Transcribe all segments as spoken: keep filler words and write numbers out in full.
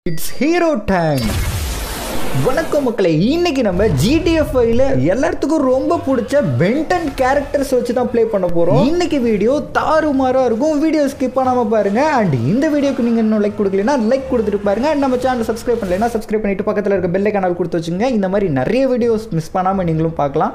It's hero time. வணக்கம் மக்களே, இன்னைக்கு நம்ம G T A five ல எல்லாத்துக்கும் ரொம்ப பிடிச்ச பென்டன் கேரக்டர்ஸ் வச்சு தான் ப்ளே பண்ண போறோம். இன்னைக்கு வீடியோ தாறுமாறா இருக்கும். வீடியோ ஸ்கிப் பண்ணாம பாருங்க. அண்ட் இந்த வீடியோக்கு நீங்க இன்னும் லைக் கொடுக்கலனா லைக் கொடுத்துட்டு பாருங்க. நம்ம சேனலை சப்ஸ்கிரைப் பண்ணலைனா சப்ஸ்கிரைப் பண்ணிட்டு பக்கத்துல இருக்க பெல் ஐகானை கொடுத்து வச்சுங்க. இந்த மாதிரி நிறைய வீடியோஸ் மிஸ் பண்ணாம நீங்களும் பார்க்கலாம்.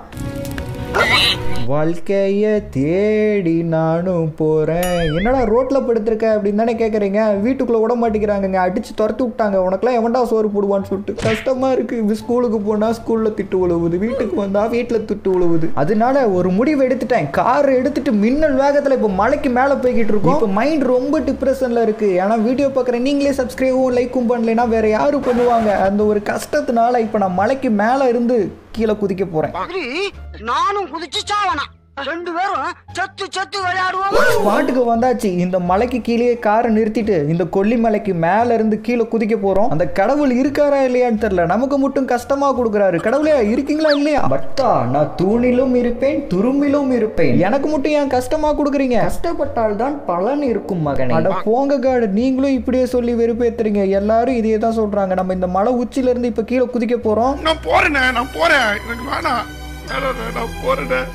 வாழ்க்கைய தேடி நானும் போறேன். என்னடா ரோட்ல படுத்திருக்க அப்படின்னு தானே கேட்குறீங்க. வீட்டுக்குள்ள விட மாட்டேங்கிறாங்க, அடிச்சு துரத்து விட்டாங்க. உனக்குலாம் எவன்டா சோறு போடுவான்னு சொல்லிட்டு கஷ்டமா இருக்கு. ஸ்கூலுக்கு போனா ஸ்கூல்ல திட்டு உழுவுது, வீட்டுக்கு வந்தா வீட்டுல திட்டு உழுவுது. அதனால ஒரு முடிவு எடுத்துட்டேன். கார் எடுத்துட்டு மின்னல் வேகத்துல இப்போ மலைக்கு மேல போய்கிட்டு இருக்கோம். இப்போ மைண்ட் ரொம்ப டிப்ரெஷன்ல இருக்கு. ஏன்னா வீடியோ பார்க்குற நீங்களே சப்ஸ்கிரைபும் லைக்கும் பண்ணலைன்னா வேற யாரும் பண்ணுவாங்க. அந்த ஒரு கஷ்டத்தினால இப்போ நான் மலைக்கு மேல இருந்து கீழே குதிக்க போறேன். நானும் குதிச்சு சாவனா ரெண்டு பேரும் சத்து சத்து விளையாடுவோம். ஸ்பாட்டுக்கு வந்தாச்சு. இந்த மலைக்கு கீழே காரை நிறுத்திட்டு இந்த கொல்லிமலைக்கு மேல இருந்து கீழே குதிக்க போறோம். அந்த கடவுள் இருக்காரா இல்லையான்னு தெரியல. நமக்கு மட்டும் கஷ்டமா கொடுக்குறாரு. கடவுளே இருக்கீங்களா இல்லையா? பட்டா நான் தூணிலும் இருப்பேன், துரும்பிலும் இருப்பேன். எனக்கு மட்டும் ஏன் கஷ்டமா கொடுக்குறீங்க? கஷ்டப்பட்டால் தான் பலன் இருக்கும் மகனே. அட போங்க காடு, நீங்களும் இப்படியே சொல்லி வெறுப்பேத்துறீங்க. எல்லாரும் இதையே தான் சொல்றாங்க. நம்ம இந்த மலை உச்சில இருந்து இப்ப கீழே குதிக்க போறோம். நான் போறேன் நான் போறேன் எனக்கு வேணாம் நான் போறேன்.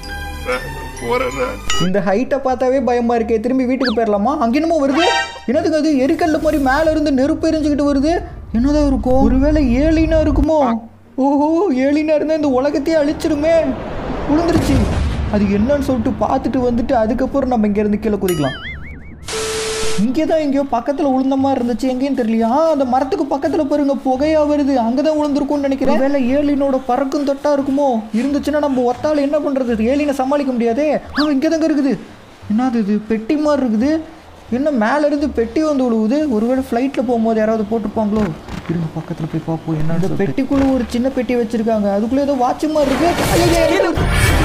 இந்த ஹைட்டை பார்த்தாவே பயமா இருக்கே. திரும்பி வீட்டுக்கு போயிடலாமா? அங்க என்னமோ வருது. என்னதுக்கு அது? எரிக்கல்ல மாதிரி மேல இருந்து நெருப்பு எரிஞ்சுக்கிட்டு வருது. என்னதான் இருக்கும்? ஒருவேளை ஏலினா இருக்குமோ? ஓஹோ, ஏலினா இருந்தா இந்த உலகத்தையே அழிச்சிருமே. விழுந்துருச்சு. அது என்னன்னு சொல்லிட்டு பார்த்துட்டு வந்துட்டு அதுக்கப்புறம் நம்ம இங்க இருந்து கீழே குதிக்கலாம். இங்கேதான் எங்கேயோ பக்கத்துல உளுந்த மாதிரி இருந்துச்சு. எங்கேயும் தெரியலையா? அந்த மரத்துக்கு பக்கத்துல பாருங்க, புகையா வருது. அங்கதான் விழுந்திருக்கும்னு நினைக்கிறேன். வேலை ஏலினோட பறக்கும் தொட்டா இருக்குமோ? இருந்துச்சுன்னா நம்ம ஒத்தால என்ன பண்றது? ஏலினை சமாளிக்க முடியாதே. ஆ, இங்கதாங்க இருக்குது. என்னது இது? பெட்டி மாதிரி இருக்குது. என்ன மேல இருந்து பெட்டி வந்து விழுவுது? ஒருவேளை ஃப்ளைட்ல போகும்போது யாராவது போட்டுருப்பாங்களோ? இருங்க பக்கத்துல போய் பார்ப்போம். என்ன அந்த பெட்டிக்குள்ள ஒரு சின்ன பெட்டி வச்சிருக்காங்க. அதுக்குள்ள ஏதோ வாட்ச் மாதிரி இருக்கு.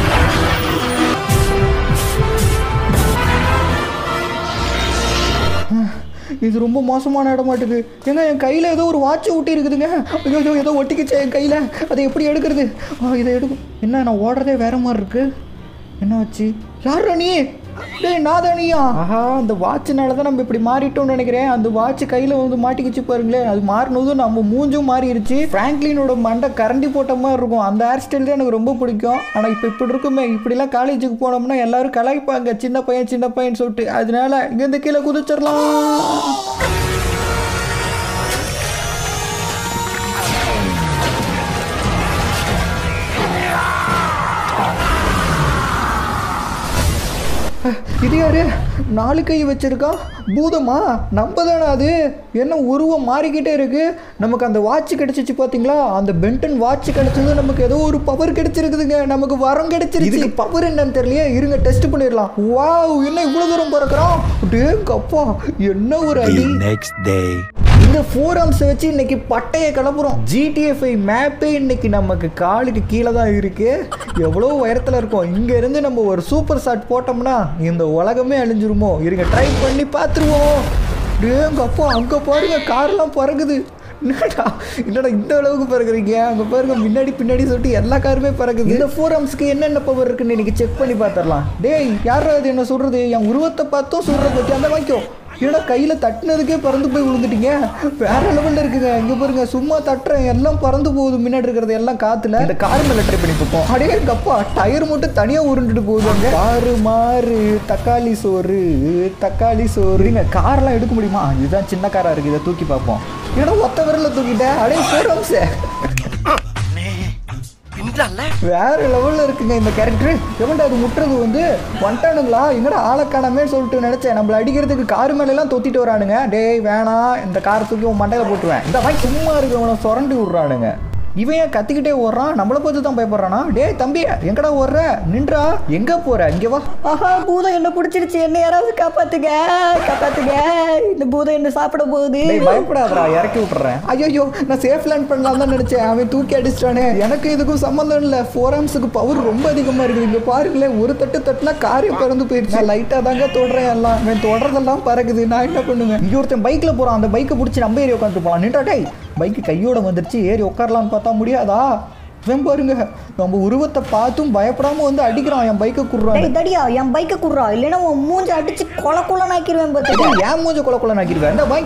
இது ரொம்ப மோசமான இடமாட்டுக்கு. ஏங்க என் கையில் ஏதோ ஒரு வாட்சை ஒட்டி இருக்குதுங்க. ஐயோ ஏதோ ஒட்டிக்கிச்சு என் கையில். அதை எப்படி எடுக்கிறது? இதை எடுக்கும். என்ன நான் ஓடுறதே வேற மாதிரி இருக்கு. என்ன ஆச்சு? யாரா நீ? டேய் நாதானியா? ஆஹா, அந்த வாட்சினால தான் நம்ம இப்படி மாறிட்டோம்னு நினைக்கிறேன். அந்த வாட்ச் கையில் வந்து மாட்டிக்கிச்சு பாருங்களேன். அது மாறினதும் நம்ம மூஞ்சும் மாறிடுச்சு. ஃப்ராங்க்லினோட மண்டை கரண்டி போட்ட மாதிரி இருக்கும். அந்த ஹேர் ஸ்டைல் தான் எனக்கு ரொம்ப பிடிக்கும். ஆனால் இப்போ இப்படி இருக்குமே, இப்படிலாம் காலேஜுக்கு போனோம்னா எல்லாரும் கலாய்ப்பாங்க, சின்ன பையன் சின்ன பையன் சொல்லிட்டு. அதனால இங்கேருந்து கீழே குதிச்சிடலாம். இது யாரு? நாலு கை வச்சிருக்கா. பூதமா? நம்ம தானே அது? என்ன உருவம் மாறிக்கிட்டே இருக்கு. நமக்கு அந்த வாட்ச் கிடைச்சிச்சு பாத்தீங்களா? அந்த பென்டன் வாட்ச் கிடைச்சது நமக்கு ஏதோ ஒரு பவர் கிடைச்சிருக்குதுங்க. நமக்கு வரம் கிடைச்சிருக்கு. இதுக்கு பவர் என்னன்னு தெரியலையே. இருங்க டெஸ்ட் பண்ணிடலாம். வாவ், என்ன இவ்வளவு தூரம் பறக்குறோம்? அப்பா, என்ன ஒரு அடி. நெக்ஸ்ட் டே இந்த ஃபோரம்ஸ் வச்சு இன்னைக்கு பட்டையை கிளப்புறோம். G T A five மேப்பே இன்னைக்கு நமக்கு காலுக்கு கீழே தான் இருக்கு. எவ்வளோ உயரத்தில் இருக்கும். இங்க இருந்து நம்ம ஒரு சூப்பர் ஷாட் போட்டோம்னா இந்த உலகமே அழிஞ்சிருமோ? இருங்க ட்ரை பண்ணி பார்த்துருவோம். டேங்க அப்பா, அங்கே பாருங்க கார்லாம் பறக்குது. என்னடா என்னடா இந்த அளவுக்கு பறக்குறீங்க? அங்கே பாருங்க முன்னாடி பின்னாடி சொல்லிட்டு எல்லா காருமே பறக்குது. இந்த ஃபோரம்ஸ்க்கு என்னென்ன பவர் இருக்குன்னு இன்னைக்கு செக் பண்ணி பார்த்துடலாம். டேய் யாரா அது என்ன சொல்றது? என் உருவத்தை பார்த்தும் சொல்ற பற்றி அந்த வாங்கிக்கோ. ஏன்னா கையில் தட்டினதுக்கே பறந்து போய் விழுந்துட்டீங்க. வேற லெவலில் இருக்குங்க. இங்கே பாருங்க, சும்மா தட்டுறேன் எல்லாம் பறந்து போகுது. முன்னாடி இருக்கிறது எல்லாம் காத்துல. இந்த கார் மேலே ட்ரை பண்ணி பார்ப்போம். அடே கப்பா, டயர் மட்டும் தனியாக உருண்டுட்டு போகுது. காரு மாறு தக்காளி சோறு தக்காளி சோறு. இங்க கார்லாம் எடுக்க முடியுமா? இதுதான் சின்ன காரா இருக்கு. இதை தூக்கி பார்ப்போம். ஏன்னா ஒத்த விரல தூக்கிட்டேன். அடே ஃபோரம்ஸ் வேற லெவல்ல இருக்குங்க இந்த கேரக்டர். எவன்டா அது முட்டுறது வந்து? வந்துட்டானுங்களா? எங்கடா ஆளை காணாமே சொல்லிட்டு நினைச்சேன். நம்மள அடிக்கிறதுக்கு காரு மேல எல்லாம் தொத்திட்டு வரானுங்க. டேய் வேணாம், இந்த காரை தூக்கி உன் மண்டையில போட்டுருவேன். இந்த மாதிரி சும்மா இருக்கவனை சுரண்டி விடுறானுங்க. இவன் ஏன் கத்திக்கிட்டே ஓடுறான்? நம்மளை பார்த்து தான் பயப்படுறானா? டேய் தம்பி, எங்கடா ஓடுற? நின்றா. எங்க போற? இங்க வா. ஆஹா, பூதம் என்ன பிடிச்சிருச்சு. என்ன யாராவது காப்பாத்துங்க, காப்பாத்துங்க. இந்த பூதம் என்ன சாப்பிட போகுது. பயப்படாதடா, இறக்கி விட்டுறேன். ஐயோ, நான் சேஃப் லேண்ட் பண்ணலாம் தான் நினைச்சேன். அவன் தூக்கி அடிச்சிட்டானே. எனக்கு இதுக்கும் சம்மந்தம் இல்லை. ஃபோரம்ஸுக்கு பவர் ரொம்ப அதிகமா இருக்குது. இங்க பாருங்களேன், ஒரு தட்டு தட்டுனா காரை பறந்து போயிடுச்சு. லைட்டா தாங்க தொடுறேன். எல்லாம் அவன் தொடர்றதெல்லாம் பறக்குது. நான் என்ன பண்ணுவேன்? இங்க ஒருத்தன் பைக்ல போறான். அந்த பைக்கை பிடிச்சி நம்ம ஏறி உட்காந்துட்டு போலாம். நின்றா டேய், பைக்கு கையோட வந்துருச்சு. ஏறி உட்காரலான்னு பார்த்தா முடியாதா? பாருங்க நம்ம உருவத்தை பார்த்தும் பயப்படாம வந்து அடிக்கிறான் என் பைக்கை குடுறான். டேய் தடியா என் பைக்கை குடுறா இல்லனா உன் மூஞ்ச அடிச்சு கொல கொல நாக்கிடுவேன் பாத்துக்க. ஏன் மூஞ்ச கொல கொல நாக்கிடுவேன்? இந்த பைக்கை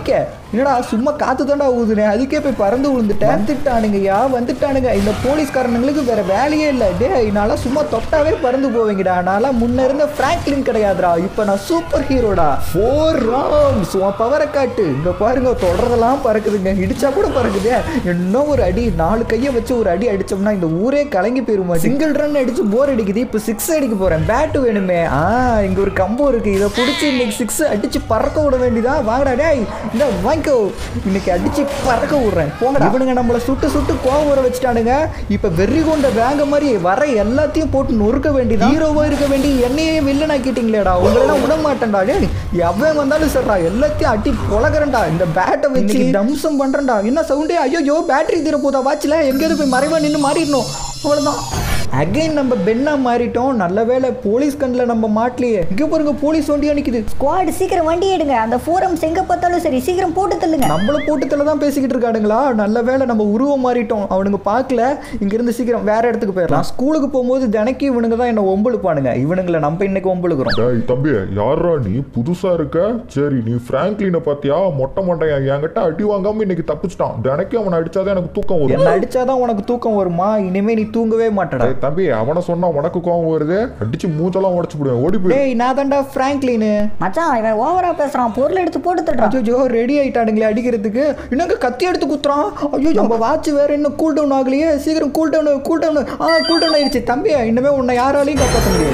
என்னடா சும்மா காத்து தாண்டா ஊதுனே, அதுக்கே போய் பறந்து விழுந்துட்டேன். வந்துட்டானுங்கய்யா வந்துட்டானுங்க. இந்த போலீஸ்காரனுங்களுக்கு வேற வேலையே இல்லை. டே என்னால சும்மா தொட்டாவே பறந்து போவீங்கடா. நான்லாம் முன்ன இருந்த பிராங்க்லின் கிடையாதுடா, இப்போ நான் சூப்பர் ஹீரோடா. ஃபோர் ரவுண்ட்ஸ் உன் பவரை காட்டு. இங்க பாருங்க தொடர்றதெல்லாம் பறக்குதுங்க, இடிச்சா கூட பறக்குது. இன்னும் ஒரு அடி, நாலு கையை வச்சு ஒரு அடி அடிச்சோம்னா இந்த ஊரே கலங்கி போயிருமா. சிங்கிள் ரன் அடிச்சு போர் அடிக்குது, இப்போ சிக்ஸ் அடிக்க போறேன். பேட் வேணுமே. ஆ இங்க ஒரு கம்போ இருக்கு, இதை பிடிச்சி இன்னைக்கு சிக்ஸ் அடிச்சு பறக்க விட வேண்டியதான். வாங்கடா டேய், இந்த வாங்கிக்கோ, இன்னைக்கு அடிச்சு பறக்க விடுறேன் போங்கடா. இவனுங்க நம்மளை சுட்டு சுட்டு கோவம் வர வச்சுட்டானுங்க. இப்ப வெறி கொண்ட வேங்க மாதிரி வர எல்லாத்தையும் போட்டு நொறுக்க வேண்டியதான். ஹீரோவா இருக்க வேண்டிய என்னையே வில்லன் ஆக்கிட்டீங்களேடா, உங்களெல்லாம் விட மாட்டேன்டா. டேய் எவன் வந்தாலும் சரிடா, எல்லாத்தையும் அட்டி பொழகிறேன்டா. இந்த பேட்டை வச்சு தம்சம் பண்றேன்டா. என்ன சவுண்டே, ஐயோ பேட்டரி தீர போதா வாட்ச்ல, எங்கேயாவது போய் மறைவா நின்று மாறிடணும், அவ்வளவுதான். அகைன் நம்ம பென்னா மாறிட்டோம். நல்ல வேலை போலீஸ் கண்ணில் நம்ம மாட்டலையே. இங்கே பாருங்க போலீஸ் வண்டியா நிற்குது. ஸ்குவாட் சீக்கிரம் வண்டி எடுங்க, அந்த ஃபோரம்ஸ் எங்கே பார்த்தாலும் சரி சீக்கிரம் போட்டு தள்ளுங்க. நம்மள போட்டு தள்ள தான் பேசிக்கிட்டு இருக்கானுங்களா. நல்ல வேலை நம்ம உருவம் மாறிட்டோம், அவனுங்க பார்க்கல. இங்கிருந்து சீக்கிரம் வேற இடத்துக்கு போயிடலாம். ஸ்கூலுக்கு போகும்போது தினைக்கு இவனுங்க தான் என்ன ஒம்பளுப்பானுங்க, இவனுங்களை நம்ம இன்னைக்கு ஒம்பளுக்குறோம். டேய் தம்பி, யாரா நீ புதுசா இருக்க? சரி நீ பிராங்க்லினை பாத்தியா? மொட்டை மண்டையா என்கிட்ட அடி வாங்காம இன்னைக்கு தப்பிச்சிட்டான். தினைக்கு அவனை அடிச்சாதான் எனக்கு தூக்கம் வரும். என்ன அடிச்சாதான் உனக்கு தூக்கம் வருமா? இனிமே நீ தூங்கவே மாட்டடா. தம்பி அவனை சொன்னா உனக்கு கோவம் வருது, அடிச்சு மூச்செல்லாம் உடச்சு போடுவேன், ஓடி போய். டேய் நான் தான்டா பிராங்க்லின். மச்சான் இவன் ஓவரா பேசுறான், பொருள் எடுத்து போட்டு தட்டுறான். ஐயோ ரெடி ஆயிட்டானுங்களே அடிக்கிறதுக்கு. இன்னும் கத்தி எடுத்து குத்துறான். ஐயோ நம்ம வாட்ச் வேற இன்னும் கூல் டவுன் ஆகலையே. சீக்கிரம் கூல் டவுன் கூல் டவுன் ஆ கூல் டவுன் ஆயிடுச்சு. தம்பி இன்னமே உன்னை யாராலையும் காப்பாற்ற முடியாது.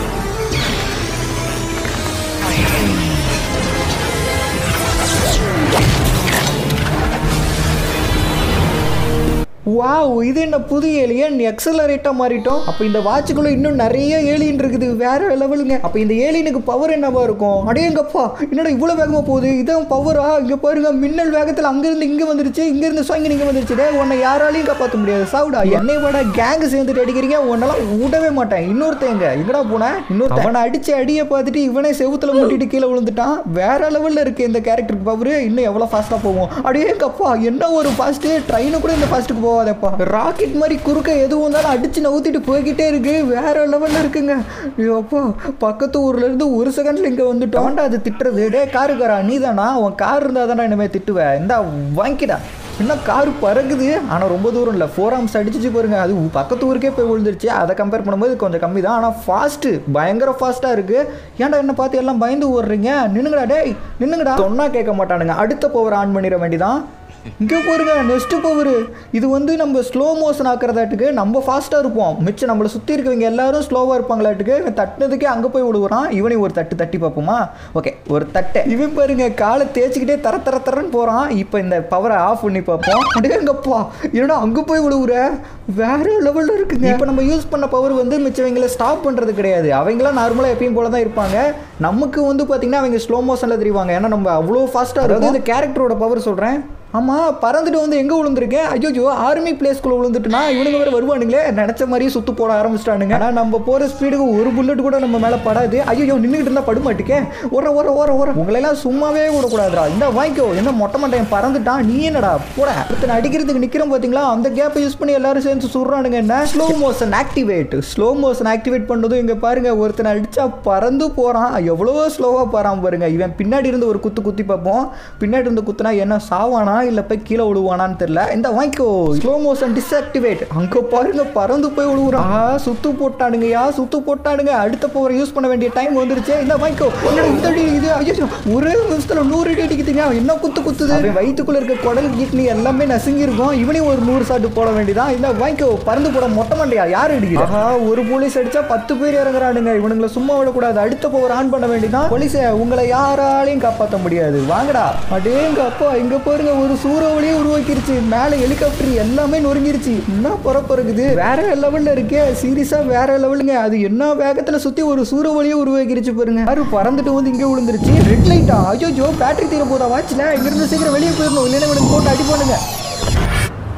வாவ், இது என்ன புது ஏலியன், எக்ஸலரேட்டா மாறிட்டோம். அப்போ இந்த வாட்சுக்குள்ள இன்னும் நிறைய ஏலியன் இருக்குது, வேற லெவலுங்க. அப்போ இந்த ஏலியனுக்கு பவர் என்னவா இருக்கும்? அடேங்கப்பா என்னடா இவ்வளோ வேகமாக போகுது, இதான் பவரா? இங்கே பாருங்க மின்னல் வேகத்தில் அங்கேருந்து இங்கே வந்துருச்சு, இங்கேருந்து சாங்கி இங்கே வந்துருச்சு. டே உன்னை யாராலையும் காப்பாற்ற முடியாது சாவுடா. என்னை விட கேங்கு சேர்ந்துட்டு அடிக்கிறீங்க, உன்னெல்லாம் விடவே மாட்டேன். இன்னொருத்தங்க எங்கடா போனேன்? இன்னொருத்த அவனை அடிச்சு அடியை பார்த்துட்டு இவனே செவுத்துல முட்டிட்டு கீழே விழுந்துட்டான். வேற லெவலில் இருக்கு இந்த கேரக்டருக்கு பவர். இன்னும் எவ்வளோ ஃபாஸ்ட்டாக போவோம். அடேங்கப்பா என்ன ஒரு ஃபாஸ்ட்டு, ட்ரெயினு கூட இந்த ஃபாஸ்ட்டுக்கு போவோம். ராக்கெட் மாதிரி குறுக்க எதுவும் இருந்தாலும் அடிச்சு நவுத்திட்டு போய்கிட்டே இருக்கு, வேற லெவல்ல இருக்குங்க. அப்போ பக்கத்து ஊர்ல இருந்து ஒரு செகண்ட்ல இங்க வந்துட்டோம். அது திட்டுறது, டே காருக்காரா நீ தானா? உன் கார் இருந்தா தானே இனிமே திட்டுவேன். இந்தா வாங்கிடா. இன்னும் காரு பறகுது, ஆனால் ரொம்ப தூரம் இல்லை. ஃபோர் ஆம்ஸ் அடிச்சிச்சு பாருங்க, அது பக்கத்து ஊருக்கே போய் விழுந்துருச்சு. அதை கம்பேர் பண்ணும்போது கொஞ்சம் கம்மி தான், ஆனால் ஃபாஸ்ட்டு பயங்கர ஃபாஸ்ட்டாக இருக்குது. ஏன்டா என்ன பார்த்து எல்லாம் பயந்து ஓடுறீங்க? நின்னுங்கடா டேய் நின்னுங்கடா. சொன்னா கேட்க மாட்டானுங்க. அடுத்த பவர் ஆன் பண்ணிட வேண்டிதான். இங்கே போருங்க நெக்ஸ்ட் பவர். இது வந்து நம்ம ஸ்லோ மோஷன் ஆக்குறதாட்டுக்கு நம்ம ஃபாஸ்ட்டாக இருப்போம், மிச்சம் நம்மளை சுற்றி இருக்கவங்க எல்லாரும் ஸ்லோவாக இருப்பாங்களாட்டுக்கு. இவன் தட்டினதுக்கே அங்கே போய் விடுவான். இவனையும் ஒரு தட்டு தட்டி பார்ப்போமா? ஓகே ஒரு தட்டை. இவன் பாருங்க காலை தேய்ச்சிக்கிட்டே தர தர தரன்னு போகிறான். இப்போ இந்த பவரை ஆஃப் பண்ணி பார்ப்போம். அடேங்கப்பா என்னடா அங்கே போய் விடுவுற, வேற லெவலில் இருக்குங்க. இப்போ நம்ம யூஸ் பண்ண பவர் வந்து மிச்சவங்களை ஸ்டாப் பண்ணுறது கிடையாது. அவங்களாம் நார்மலாக எப்பயும் போல தான் இருப்பாங்க. நமக்கு வந்து பார்த்தீங்கன்னா அவங்க ஸ்லோ மோஷனில் தெரிவாங்க, ஏன்னா நம்ம அவ்வளோ ஃபாஸ்ட்டாக இருக்கும். இந்த கேரக்டரோட பவர் சொல்கிறேன். ஆமாம் பறந்துட்டு வந்து எங்கே விழுந்துருக்கேன்? ஐயோ ஆர்மி பிளேஸ்குள்ளே விழுந்துட்டுனா இவனுங்க வேறு வருவானுங்களே, நினச்ச மாதிரியே சுற்று போட ஆரம்பிச்சிட்டானுங்க. ஆனால் நம்ம போகிற ஸ்பீடுக்கு ஒரு புல்லட் கூட நம்ம மேலே படாது. ஐயோ நின்றுக்கிட்டு இருந்தால் படுமாட்டிக்கே. ஓர ஓர ஓர ஓர உங்களெல்லாம் சும்மாவே விடக்கூடாதுடா. இந்த வாங்கிக்கோ. என்ன மொட்டை மண்டையன் பறந்துட்டான், நீ என்னடா போட. ஒருத்தனை அடிக்கிறதுக்கு நிற்கிறோம் பார்த்தீங்களா, அந்த கேப்பை யூஸ் பண்ணி எல்லாரும் சேர்ந்து சுடுறானுங்க. என்ன slow motion activate. Slow motion activate பண்ணதும் இங்கே பாருங்க ஒருத்தனை அடித்தா பறந்து போகிறான். எவ்வளோ ஸ்லோவாக போகிறான் பாருங்க. இவன் பின்னாடி இருந்து ஒரு குத்து குத்தி பார்ப்போம். பின்னாடி இருந்து குத்துனா என்ன சாவானா இல்லை போய் கீழே விழுவானான்னு தெரியல. இந்த வாங்கிக்கோ ஸ்லோ மோஷன் டிஸ்ஆக்டிவேட். அங்கே பாருங்க பறந்து போய் விழுவுறான். சுத்து போட்டானுங்கயா சுத்து போட்டானுங்க. அடுத்த பவர் யூஸ் பண்ண வேண்டிய டைம் வந்துருச்சு. இந்த வாங்கிக்கோ. இந்த அடி இது ஐயோ ஒரே நிமிஷத்துல நூறு அடி அடிக்குதுங்க. என்ன குத்து குத்துது. வயிற்றுக்குள்ள இருக்க குடல் கிட்னி எல்லாமே நசுங்கி இருக்கும். இவனையும் ஒரு நூறு சாட்டு போட வேண்டியதான். இந்த வாங்கிக்கோ. பறந்து போட மொட்டை மண்டையா யார் அடிக்கிறா? ஒரு போலீஸ் அடிச்சா பத்து பேர் இறங்குறானுங்க. இவனுங்களை சும்மா விடக்கூடாது. அடுத்த பவர் ஆன் பண்ண வேண்டியதான். போலீஸை உங்களை யாராலையும் காப்பாற்ற முடியாது. வாங்கடா. அடேங்க அப்பா இங்க பாருங்க ஒரு சூற வழியே உருவாக்கிருச்சு. மேல ஹெலிகாப்டர் எல்லாமே நொறுங்கிருச்சு. என்ன பரப்பு இருக்குது, வேற லெவல்ல இருக்கே. சீரியஸா வேற லெவலுங்க. அது என்ன வேகத்துல சுத்தி ஒரு சூற வழியே உருவாக்கிருச்சு பாருங்க. யாரு பறந்துட்டு வந்து இங்கே விழுந்துருச்சு. ரெட் லைட்டா? ஐயோ பேட்டரி தீர போதா வாட்ச்ல. இங்க இருந்து சீக்கிரம் வெளியே போயிடணும், இல்லைன்னா இவனுக்கு போட்டு அடி பண்ணுங்க.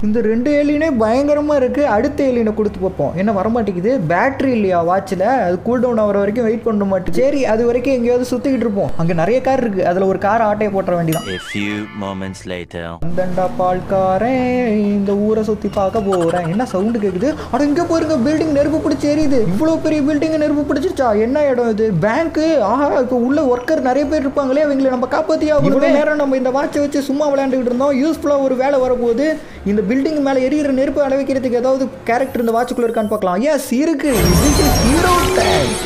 இந்த ரெண்டு ஏலியனே பயங்கரமா இருக்கு. அடுத்த ஏலியனை கொடுத்து பார்ப்போம். என்ன வர மாட்டேங்குது, பேட்டரி இல்லையா வாட்ச்ல, அது கூல் டவுன் ஆகிற வரைக்கும் வெயிட் பண்ண மாட்டேங்குது. சரி அது வரைக்கும் எங்கேயாவது சுத்திக்கிட்டு இருப்போம். அங்க நிறைய கார் இருக்கு, அதுல ஒரு கார் ஆட்டையை போட்டுற வேண்டியதான். A few moments later. அந்தண்டா பால்காரன் இந்த ஊரை சுத்தி பார்க்க போறேன். என்ன சவுண்டு கேக்குது? அட இங்க பாருங்க, பில்டிங் நெருப்பு பிடிச்சி எரியுது. இவ்வளவு பெரிய பில்டிங் நெருப்பு பிடிச்சிருச்சா? என்ன இடம் இது? பேங்க். ஆஹா, இப்போ உள்ள ஒர்க்கர் நிறைய பேர் இருப்பாங்களே, அவங்களை நம்ம காப்பாத்தியா? இவ்வளவு நேரம் நம்ம இந்த வாட்சை வச்சு சும்மா விளையாண்டுக்கிட்டு இருந்தோம். யூஸ்ஃபுல்லா ஒரு வேலை வரப்போகுது. இந்த பில்டிங் மேல எரியிற நெருப்பு அணைக்கிறதுக்கு ஏதாவது கேரக்டர் இந்த வாட்சுக்குள்ள இருக்கான்னு பார்க்கலாம். எஸ் இருக்கு. Hero tank.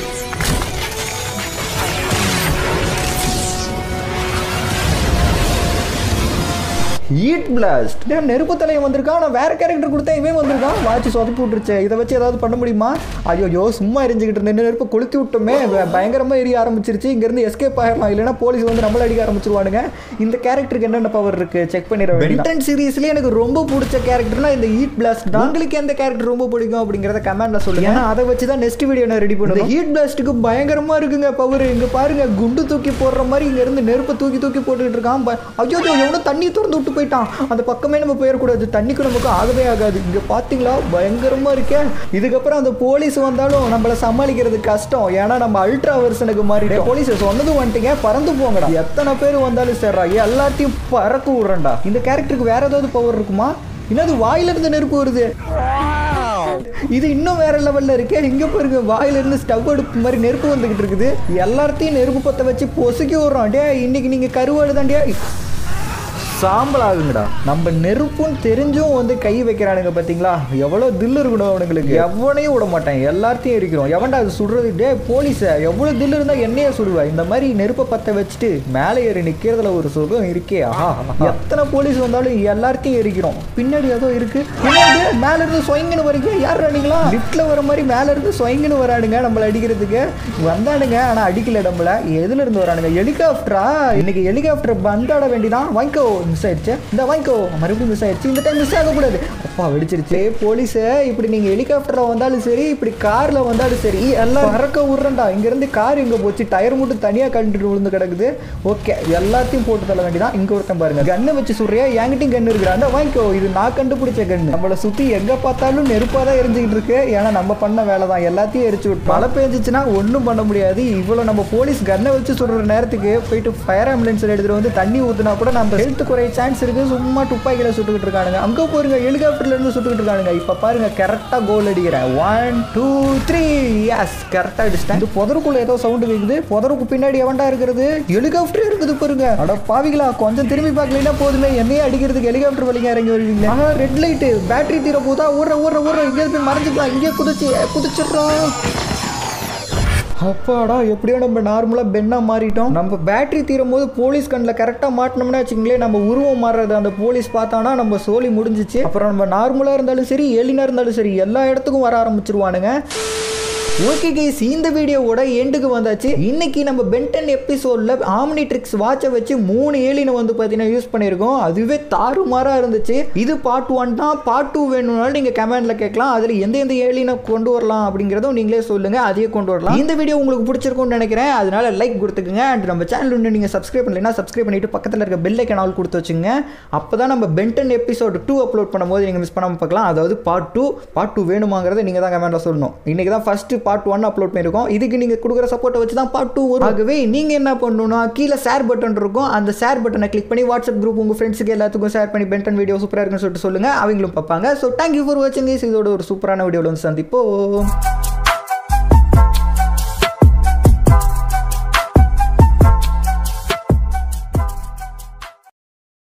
Heat blast. நெருப்பு தலையை வந்திருக்கான். நான் வேற கேரக்டர் கொடுத்தேன், இவன் வந்திருக்கான். வாட்சி சொதப்பி விட்டுருச்சு. இதை வச்சு ஏதாவது பண்ண முடியுமா? ஐயோ சும்மா எரிஞ்சுக்கிட்டு இருந்த நெருப்பு கொளுத்தி விட்டோமே, பயங்கரமா எரிய ஆரம்பிச்சிருச்சு. இங்க இருந்து எஸ்கேப் ஆயிடலாம், இல்லைன்னா போலீஸ் வந்து நம்மள அடிக்க ஆரம்பிச்சிருவானுங்க. இந்த கேரக்டருக்கு என்னென்ன பவர் இருக்கு செக் பண்ணிடுறேன். பென்டன் சீரீஸ்ல எனக்கு ரொம்ப பிடிச்ச கேரக்டர்னா இந்த ஹீட் பிளாஸ்ட் தான். உங்களுக்கு எந்த கேரக்டர் ரொம்ப பிடிக்கும் அப்படிங்கறத கமெண்ட்ல சொல்லுங்க. ஏன்னா அதை வச்சு தான் நெக்ஸ்ட் வீடியோ நான் ரெடி பண்ணுவேன். ஹீட் பிளாஸ்ட்டுக்கு பயங்கரமா இருக்குங்க பவர். இங்க பாருங்க, குண்டு தூக்கி போடுற மாதிரி இங்க இருந்து நெருப்பு தூக்கி தூக்கி போட்டுக்கிட்டு இருக்கான். ஐயோ எவ்வளவு தண்ணி திறந்து விட்டு போயிட்டான். அந்த பக்கமே நம்ம போயிடக்கூடாது, தண்ணிக்கு நமக்கு ஆகவே ஆகாது. இங்க பாத்தீங்களா பயங்கரமா இருக்கே. இதுக்கப்புறம் அந்த போலீஸ் வந்தாலும் நம்மள சமாளிக்கிறது கஷ்டம். ஏன்னா நம்ம அல்ட்ரா வெர்ஷனுக்கு மாறிட்டோம். போலீஸ் சொன்னது வந்துட்டீங்க, பறந்து போங்கடா. எத்தனை பேர் வந்தாலும் சரிடா, எல்லாத்தையும் பறக்க விடுறேன்டா. இந்த கேரக்டருக்கு வேற ஏதாவது பவர் இருக்குமா? என்னது வாயில இருந்து நெருப்பு வருது? இது இன்னும் வேற லெவல்ல இருக்கு. இங்க பாருங்க, வாயில இருந்து ஸ்டவ் அடுப்பு மாதிரி நெருப்பு வந்துகிட்டு இருக்குது. எல்லாத்தையும் நெருப்பு பத்த வச்சு பொசுக்கி விடுறோம். டே இன்னைக்கு நீங்க கருவாடு தாண்டியா சாம்பல் ஆகுங்கடா. நம்ம நெருப்புன்னு தெரிஞ்சும் வந்து கை வைக்கிறானுங்க பாத்தீங்களா? எவ்வளவு தில்லு இருக்கணும் அவனுங்களுக்கு. எவனையும் விட மாட்டேன், எல்லாத்தையும் இருக்கிறோம். எவன்டா அது சுடுறது? டே போலீஸ, எவ்வளவு தில்லு இருந்தா என்னைய சுடுவா? இந்த மாதிரி நெருப்பை பத்த வச்சுட்டு மேலே ஏறி நிக்கிறதுல ஒரு சுகம் இருக்கே. ஆஹா, எத்தனை போலீஸ் வந்தாலும் எல்லாத்தையும் எரிக்கிறோம். பின்னாடி ஏதோ இருக்கு. மேல இருந்து சொயங்கன்னு வரீங்க. யார் அடிங்களா? லிப்ட்ல வர மாதிரி மேல இருந்து சொயங்கன்னு வரானுங்க நம்மள அடிக்கிறதுக்கு. வந்தானுங்க ஆனா அடிக்கல நம்மள. எதுல இருந்து வரானுங்க? ஹெலிகாப்டரா? இன்னைக்கு ஹெலிகாப்டர் பந்தாட வேண்டிதான். வாங்கிக்கோ. மிஸ் ஆயிடுச்சு. இந்த வாங்கிக்கோ. மறுபடியும் மிஸ் ஆயிடுச்சு. இந்த டைம் மிஸ் ஆகக்கூடாது. அப்பா வெடிச்சிருச்சு. போலீஸ் இப்படி நீங்க ஹெலிகாப்டர்ல வந்தாலும் சரி, இப்படி கார்ல வந்தாலும் சரி, எல்லாம் பறக்க விடுறேன்டா. இங்க இருந்து கார் எங்க போச்சு? டயர் மட்டும் தனியா கழட்டிட்டு விழுந்து கிடக்குது. ஓகே, எல்லாத்தையும் போட்டு தள்ள வேண்டியதான். இங்க ஒருத்தன் பாருங்க, கண்ணை வச்சு சுடுறியா? என்கிட்டயும் கண்ணு இருக்கிறா. அந்த வாங்கிக்கோ. இது நான் கண்டுபிடிச்ச கண்ணு. நம்மளை சுத்தி எங்க பார்த்தாலும் நெருப்பா தான் எரிஞ்சுக்கிட்டு இருக்கு. ஏன்னா நம்ம பண்ண வேலை தான். எல்லாத்தையும் எரிச்சு விட்டு மழை பெஞ்சிச்சுன்னா ஒன்றும் பண்ண முடியாது. இவ்வளவு நம்ம போலீஸ் கண்ணை வச்சு சுடுற நேரத்துக்கு போயிட்டு ஃபயர் ஆம்புலன்ஸ் எடுத்துட்டு வந்து தண்ணி ஊத்துனா கூட நம்ம ஹெல்த் குறை சான்ஸ் இருக்கு. சும்மா துப்பாக்கியில சுட்டுக்கிட்டு இருக்கானுங்க. அங்க பாருங்க, ஹெலிகாப்டர்ல இருந்து சுட்டுக்கிட்டு இருக்கானுங்க. இப்ப பாருங்க, கரெக்டா கோல் அடிக்கிறேன். One two three. எஸ், கரெக்டா அடிச்சிட்டேன். இந்த புதருக்குள்ள ஏதோ சவுண்ட் கேக்குது. புதருக்கு பின்னாடி எவன்டா இருக்கிறது? ஹெலிகாப்டர் இருக்குது பாருங்க. அட பாவிகளா, கொஞ்சம் திரும்பி பார்க்கலைன்னா போதுமே என்னையே அடிக்கிறதுக்கு ஹெலிகாப்டர் வழிங்க இறங்கி வருவீங்களா? ஆஹா, ரெட் லைட். பேட்டரி தீர போதா? ஊற ஊற ஊற இங்கே போய் மறைஞ்சிக்கலாம். இங்கே குதிச்சு குதிச்சிடுறோம். அப்பாடா, எப்படியோ நம்ம நார்மலாக பெண்ணாக மாறிட்டோம். நம்ம பேட்டரி தீரும் போது போலீஸ் கண்ணில் கரெக்டாக மாட்டினோம்னா வச்சுங்களேன், நம்ம உருவம் மாறுறது அந்த போலீஸ் பார்த்தானா நம்ம சோலி முடிஞ்சிச்சு. அப்புறம் நம்ம நார்மலாக இருந்தாலும் சரி, ஏலினா இருந்தாலும் சரி, எல்லா இடத்துக்கும் வர ஆரம்பிச்சிருவானுங்க. ஓகே கைஸ், இந்த வீடியோவோட எண்டுக்கு வந்தாச்சு. இன்னைக்கு நம்ம பென்டன் எபிசோட்ல ஆம்னிட்ரிக்ஸ் வாட்சை வச்சு மூணு ஏலினை வந்து பார்த்தீங்கன்னா யூஸ் பண்ணியிருக்கோம். அதுவே தாறுமாறா இருந்துச்சு. இது பார்ட் ஒன் தான். பார்ட் டூ வேணும்னாலும் நீங்கள் கமெண்ட்ல கேட்கலாம். அதில் எந்த எந்த ஏலினை கொண்டு வரலாம் அப்படிங்கிறதும் நீங்களே சொல்லுங்க, அதையே கொண்டு வரலாம். இந்த வீடியோ உங்களுக்கு பிடிச்சிருக்கும்னு நினைக்கிறேன். அதனால லைக் கொடுத்துக்குங்க. அண்ட் நம்ம சேனல் ஒன்று நீங்கள் சப்ஸ்கிரைப் பண்ணலைன்னா சப்ஸ்கிரைப் பண்ணிட்டு பக்கத்தில் இருக்க பெல் ஐக்கான் ஆல் கொடுத்து வச்சுங்க. அப்போ தான் நம்ம பென்டன் எபிசோட் டூ அப்லோட் பண்ணும்போது நீங்கள் மிஸ் பண்ணாமல் பார்க்கலாம். அதாவது பார்ட் டூ பார்ட் டூ வேணுமாங்கிறத நீங்கள் தான் கமெண்ட்ல சொல்லணும். இன்னைக்கு தான் ஃபர்ஸ்ட் பார்ட் ஒன் அப்லோட் பண்ணிருக்கோம். இதுக்கு நீங்க கொடுக்குற சப்போர்ட்டை வச்சு தான் பார்ட் டூ வரும். ஆகவே நீங்க என்ன பண்ணணும்னா, கீழே ஷேர் பட்டன் இருக்கும். அந்த ஷேர் பட்டனை கிளிக் பண்ணி வாட்ஸ்அப் குரூப் உங்க ஃப்ரெண்ட்ஸுக்கு எல்லாத்துக்கும் ஷேர் பண்ணி பென்டன் வீடியோ சூப்பரா இருக்குன்னு சொல்லிட்டு சொல்லுங்க. அவங்களும் பார்ப்பாங்க. ஸோ தேங்க்யூ ஃபார் வாட்சிங். இதோட ஒரு சூப்பரான வீடியோவில் வந்து சந்திப்போம்.